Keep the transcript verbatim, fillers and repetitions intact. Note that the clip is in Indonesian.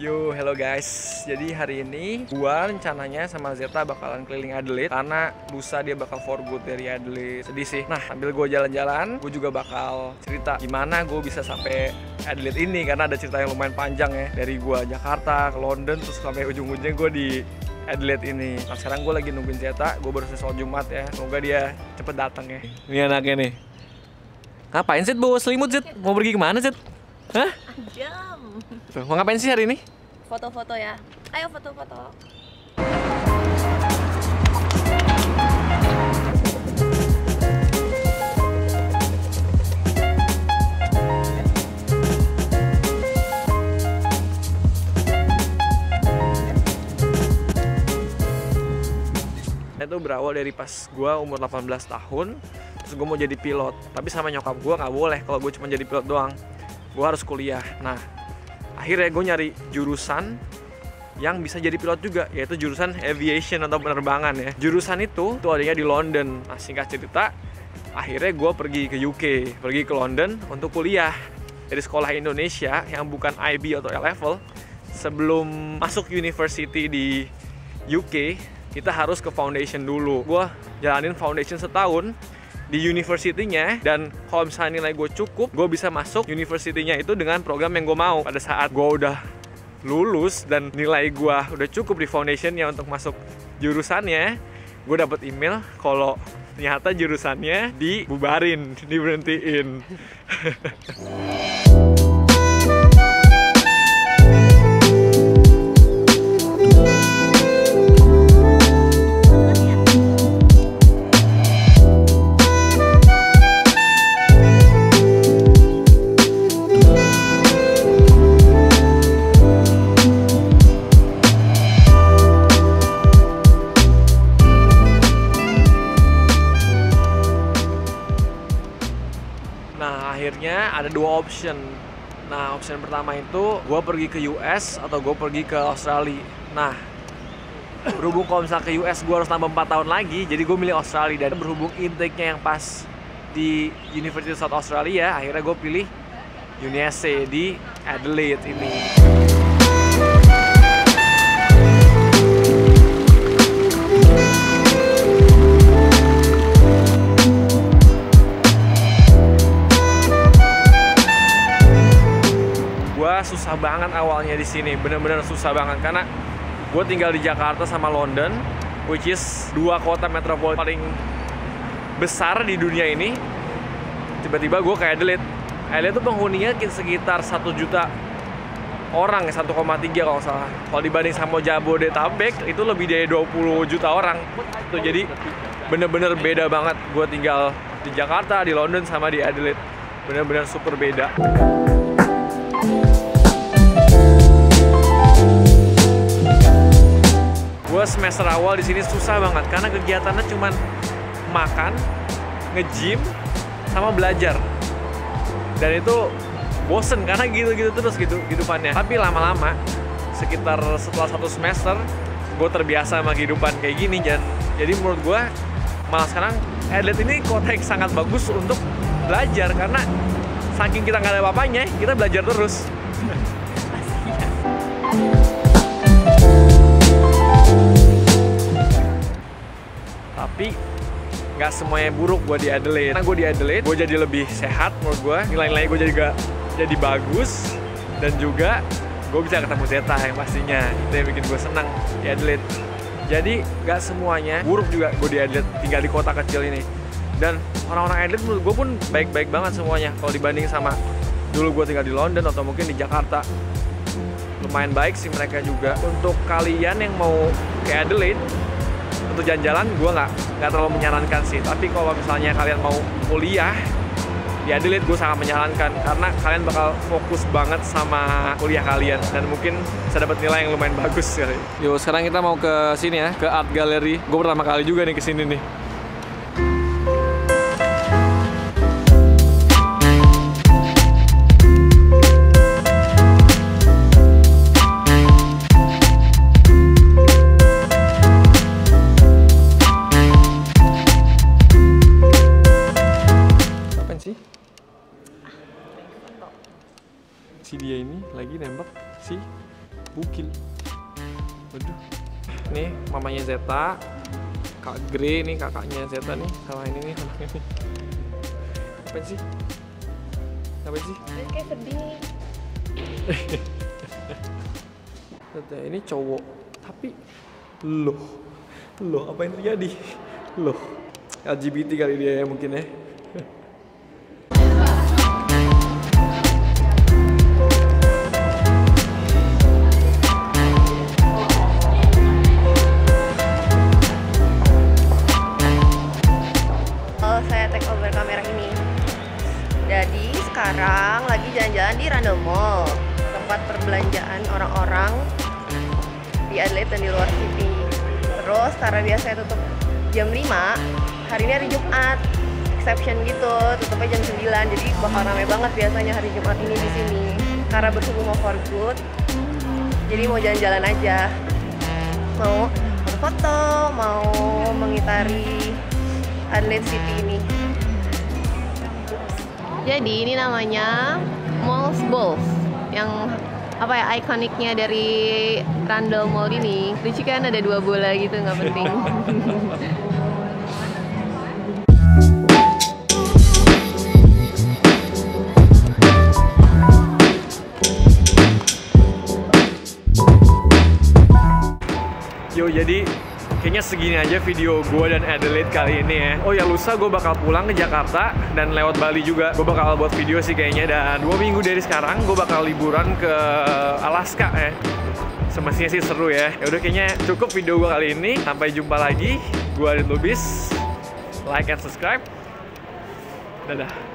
Yo, hello guys. Jadi hari ini gua rencananya sama Zeta bakalan keliling Adelaide karena lusa dia bakal for good dari Adelaide. Sedih sih. Nah, sambil gua jalan-jalan, gua juga bakal cerita gimana gua bisa sampai Adelaide ini karena ada cerita yang lumayan panjang ya. Dari gua Jakarta ke London terus sampai ujung-ujungnya gua di Adelaide ini. Nah, sekarang gua lagi nungguin Zeta. Gua baru selesai sholat Jumat ya. Semoga dia cepet datang ya. Ini anaknya nih. Ngapain sih bawa selimut, Zet? Mau pergi kemana, Zet? Hah? Jam. Tuh, mau ngapain sih hari ini? Foto-foto ya. Ayo foto-foto. Itu berawal dari pas gue umur delapan belas tahun, terus gue mau jadi pilot. Tapi sama nyokap gue nggak boleh kalau gue cuma jadi pilot doang. Gue harus kuliah. Nah, akhirnya gue nyari jurusan yang bisa jadi pilot juga, yaitu jurusan aviation atau penerbangan ya. Jurusan itu tuh adanya di London. Nah, singkat cerita, akhirnya gue pergi ke U K, pergi ke London untuk kuliah dari sekolah Indonesia yang bukan I B atau A-level. Sebelum masuk university di U K, kita harus ke foundation dulu. Gue jalanin foundation setahun di university-nya, dan kalau misalnya nilai gue cukup, gue bisa masuk university-nya itu dengan program yang gue mau. Pada saat gue udah lulus dan nilai gue udah cukup di foundation-nya untuk masuk jurusannya, gue dapet email kalau ternyata jurusannya dibubarin, diberhentiin. Nah, akhirnya ada dua option. Nah, option pertama itu gue pergi ke U S atau gue pergi ke Australia. Nah, berhubung kalau misalnya ke U S gue harus tambah empat tahun lagi, jadi gue milih Australia. Dan berhubung intake-nya yang pas di University of South Australia, akhirnya gue pilih U N S C di Adelaide ini. Susah banget awalnya di sini, bener-bener susah banget karena gue tinggal di Jakarta sama London, which is dua kota metropolitan paling besar di dunia ini. Tiba-tiba gue ke Adelaide. Adelaide tuh penghuninya sekitar satu juta orang, satu koma tiga kalau salah. Kalau dibanding sama Jabodetabek itu lebih dari dua puluh juta orang. Tuh, jadi bener-bener beda banget. Gue tinggal di Jakarta, di London sama di Adelaide, bener-bener super beda. Gue semester awal di sini susah banget karena kegiatannya cuma makan, nge-gym, sama belajar. Dan itu bosen karena gitu-gitu terus gitu kehidupannya. Tapi lama-lama, sekitar setelah satu semester, gue terbiasa sama kehidupan kayak gini. Dan jadi menurut gue, malah sekarang Adelaide ini kota yang sangat bagus untuk belajar karena saking kita nggak ada apa-apanya, kita belajar terus. Tapi nggak semuanya buruk gue di Adelaide. Karena gue di Adelaide, gue jadi lebih sehat menurut gue. Nilai-nilai gue jadi gak, jadi bagus. Dan juga gue bisa ketemu Zeta yang pastinya. Itu yang bikin gue senang di Adelaide. Jadi nggak semuanya buruk juga gue di Adelaide, tinggal di kota kecil ini. Dan orang-orang Adelaide menurut gue pun baik-baik banget semuanya. Kalau dibanding sama dulu gue tinggal di London atau mungkin di Jakarta. Lumayan baik sih mereka juga. Untuk kalian yang mau ke Adelaide, untuk jalan-jalan gue nggak nggak terlalu menyarankan sih. Tapi kalau misalnya kalian mau kuliah di Adelaide, gue sangat menyarankan karena kalian bakal fokus banget sama kuliah kalian dan mungkin bisa dapat nilai yang lumayan bagus kali. Yo, sekarang kita mau ke sini ya, ke Art Gallery. Gue pertama kali juga nih ke sini nih. Si dia ini lagi nembak si Bukil. Waduh. Nih mamanya Zeta, Kak Gre nih kakaknya Zeta nih, sama ini nih sama ini. Ngapain sih? Ngapain sih? Kayak sedih. Zeta ini cowok, tapi loh, loh apa yang terjadi? Loh, L G B T kali dia ya mungkin ya. Sekarang lagi jalan-jalan di Randall Mall, tempat perbelanjaan orang-orang di Adelaide dan di luar Sydney. Terus karena biasanya tutup jam lima, hari ini hari Jumat, exception gitu, tutupnya jam sembilan. Jadi bakal ramai banget biasanya hari Jumat ini di sini. Karena berhubung mau for good, jadi mau jalan-jalan aja. Mau foto-foto, mau mengitari Adelaide City ini. Jadi ini namanya Malls Balls, yang apa ya, ikoniknya dari Randall Mall ini. Lucu kan, ada dua bola gitu, nggak penting. Yo, jadi kayaknya segini aja video gue dan Adelaide kali ini ya. Oh ya, lusa gue bakal pulang ke Jakarta dan lewat Bali juga. Gue bakal buat video sih kayaknya. Dan dua minggu dari sekarang gue bakal liburan ke Alaska ya. Semestinya sih seru ya. Ya udah, kayaknya cukup video gue kali ini. Sampai jumpa lagi. Gue Adit Lubis. Like and subscribe. Dadah.